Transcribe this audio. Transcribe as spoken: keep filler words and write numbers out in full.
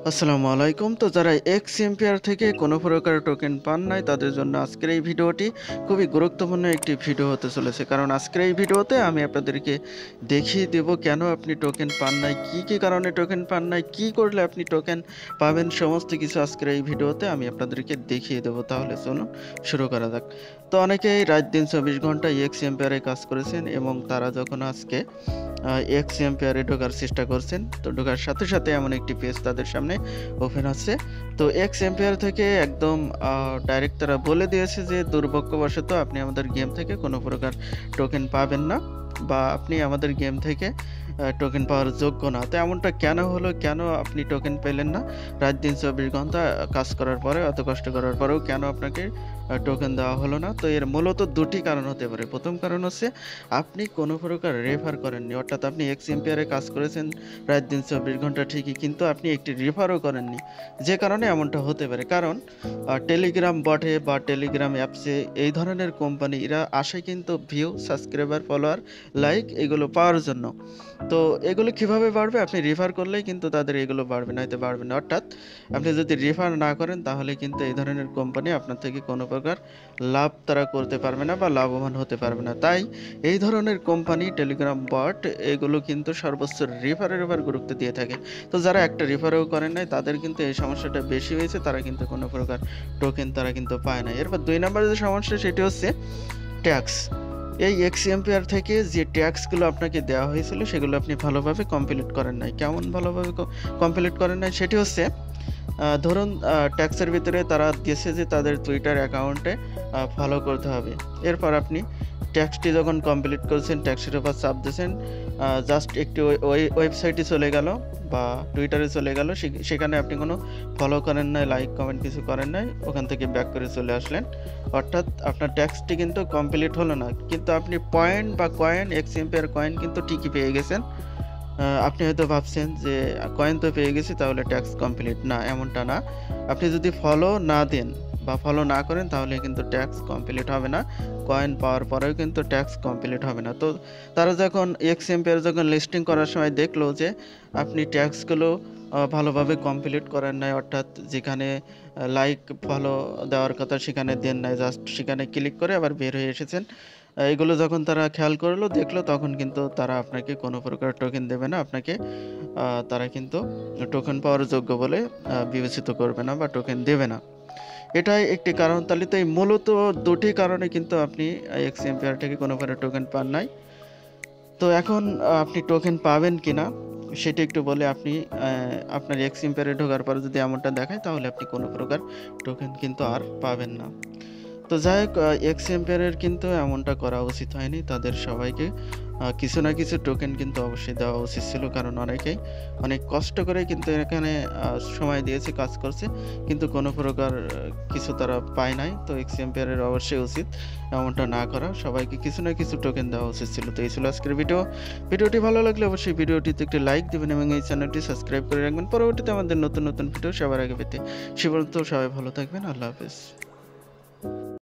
আসসালামু আলাইকুম। তো যারা এক্স এম্পিয়ার থেকে কোনো প্রকার টোকেন পান নাই তাদের জন্য আজকের এই ভিডিওটি খুবই গুরুত্বপূর্ণ একটি ভিডিও হতে চলেছে। কারণ আজকের এই ভিডিওতে আমি আপনাদেরকে দেখিয়ে দেব কেন আপনি টোকেন পান নাই, কি কি কারণে টোকেন পান নাই, কি করলে আপনি টোকেন পাবেন, সমস্ত কিছু আজকের এই ভিডিওতে আমি আপনাদেরকে দেখিয়ে দেব। তাহলে চলুন শুরু করা যাক। তো অনেকেই রাত দিন চব্বিশ ঘন্টা এক্স এম্পিয়ারে কাজ করেছেন এবং তারা যখন আজকে এক্স এম্পিয়ারে ঢোকার চেষ্টা করছেন, তো ঢোকার সাথে সাথে এমন একটি পেজ তাদের সামনে ওপেন হচ্ছে। তো এক্স এম্পিয়ার থেকে একদম ডাইরেক্ট তারা বলে দিয়েছে যে দুর্ভাগ্যবশত আপনি আমাদের গেম থেকে কোনো প্রকার টোকেন পাবেন না, বা আপনি আমাদের গেম থেকে টোকেন পাওয়ার যোগ্য না। তো এমনটা কেন হলো, কেন আপনি টোকেন পেলেন না? রাত দিন চব্বিশ ঘন্টা কাজ করার পরে, অত কষ্ট করার পরেও কেন আপনাকে টোকেন দেওয়া হলো না? তো এর মূলত দুটি কারণ হতে পারে। প্রথম কারণ হচ্ছে আপনি কোনো প্রকার রেফার করেননি, অর্থাৎ আপনি এক্স এম্পিয়ারে কাজ করেছেন রাত দিন চব্বিশ ঘন্টা ঠিকই, কিন্তু আপনি একটি রেফারও করেননি, যে কারণে এমনটা হতে পারে। কারণ টেলিগ্রাম বটে বা টেলিগ্রাম অ্যাপসে এই ধরনের কোম্পানি এরা আসে কিন্তু ভিউ, সাবস্ক্রাইবার, ফলোয়ার, লাইক এগুলো পাওয়ার জন্য। তো এগুলো কিভাবে বাড়বে? আপনি রেফার করলেই কিন্তু তাদের এগুলো বাড়বে, নয়তো বাড়বে না। অর্থাৎ আপনি যদি রেফার না করেন তাহলে কিন্তু এই ধরনের কোম্পানি আপনার থেকে কোনো প্রকার লাভ তারা করতে পারবে না বা লাভবান হতে পারবে না। তাই এই ধরনের কোম্পানি, টেলিগ্রাম বট, এগুলো কিন্তু সর্বোচ্চ রেফারের উপর গুরুত্ব দিয়ে থাকে। তো যারা একটা রেফারও করেন নাই তাদের কিন্তু এই সমস্যাটা বেশি হয়েছে, তারা কিন্তু কোনো প্রকার টোকেন তারা কিন্তু পায় না। এরপর দুই নম্বর যে সমস্যা সেটি হচ্ছে ট্যাক্স। এই এক্স এম্পিয়ার থেকে যে ট্যাক্সগুলো আপনাকে দেওয়া হয়েছিল সেগুলো আপনি ভালোভাবে কমপ্লিট করেন নাই। কেমন ভালোভাবে কমপ্লিট করেন নাই? সেটি হচ্ছে ধরুন ট্যাক্সের ভিতরে তারা দিয়েছে যে তাদের টুইটার অ্যাকাউন্টে ফলো করতে হবে। এরপর আপনি ট্যাক্সটি যখন কমপ্লিট করেছেন, ট্যাক্সের উপর চাপ দিয়েছেন, জাস্ট একটি ওই ওয়েবসাইটে চলে গেল বা টুইটারে চলে গেল, সেখানে আপনি কোনো ফলো করেন নাই, লাইক কমেন্ট কিছু করেন নাই, ওখান থেকে ব্যাক করে চলে আসলেন। অর্থাৎ আপনার ট্যাক্সটি কিন্তু কমপ্লিট হলো না, কিন্তু আপনি পয়েন্ট বা কয়েন, এক্স এম্পিয়ার কয়েন কিন্তু ঠিকই পেয়ে গেছেন। আপনি হয়তো ভাবছেন যে কয়েন তো পেয়ে গেছি তাহলে ট্যাক্স কমপ্লিট না, এমনটা না। আপনি যদি ফলো না দেন বা ফলো না করেন তাহলে কিন্তু ট্যাক্স কমপ্লিট হবে না, কয়েন পাওয়ার পরেও কিন্তু ট্যাক্স কমপ্লিট হবে না। তো তারা যখন এক্স এম্পিয়ার যখন লিস্টিং করার সময় দেখলো যে আপনি ট্যাক্সগুলো ভালোভাবে কমপ্লিট করেন নাই, অর্থাৎ যেখানে লাইক ফলো দেওয়ার কথা সেখানে দেন নাই, জাস্ট সেখানে ক্লিক করে আবার বের হয়ে এসেছেন, এগুলো যখন তারা খেয়াল করলো, দেখলো, তখন কিন্তু তারা আপনাকে কোনো প্রকার টোকেন দেবে না। আপনাকে তারা কিন্তু টোকেন পাওয়ার যোগ্য বলে বিবেচিত করবে না বা টোকেন দেবে না। এটাই একটি কারণ। তাহলে তো এই মূলত দুটি কারণে কিন্তু আপনি এক্স এম্পিয়ার থেকে কোনো প্রকার টোকেন পান নাই। তো এখন আপনি টোকেন পাবেন কিনা সেটা একটু বলে, আপনি আপনার এক্স এম্পিয়ারে ঢোকার পরে যদি এমনটা দেখায় তাহলে আপনি কোনো প্রকার টোকেন কিন্তু আর পাবেন না। তো যাই হোক, এক্স এম্পিয়ারের কিন্তু এমনটা করা উচিত হয়নি। তাদের সবাইকে কিছু না কিছু টোকেন কিন্তু অবশ্যই দেওয়া উচিত ছিল, কারণ অনেকেই অনেক কষ্ট করে কিন্তু এখানে সময় দিয়েছে, কাজ করছে, কিন্তু কোনো প্রকার কিছু তারা পায় নাই। তো এক্স এম্পিয়ারের অবশ্যই উচিত এমনটা না করা, সবাইকে কিছু না কিছু টোকেন দেওয়া উচিত ছিল। তো এই ছিল আজকের ভিডিও। ভিডিওটি ভালো লাগলে অবশ্যই ভিডিওটিতে একটি লাইক দেবেন এবং এই চ্যানেলটি সাবস্ক্রাইব করে রাখবেন পরবর্তীতে আমাদের নতুন নতুন ভিডিও সবার আগে পেতে। সে পর্যন্ত সবাই ভালো থাকবেন। আল্লাহ হাফেজ।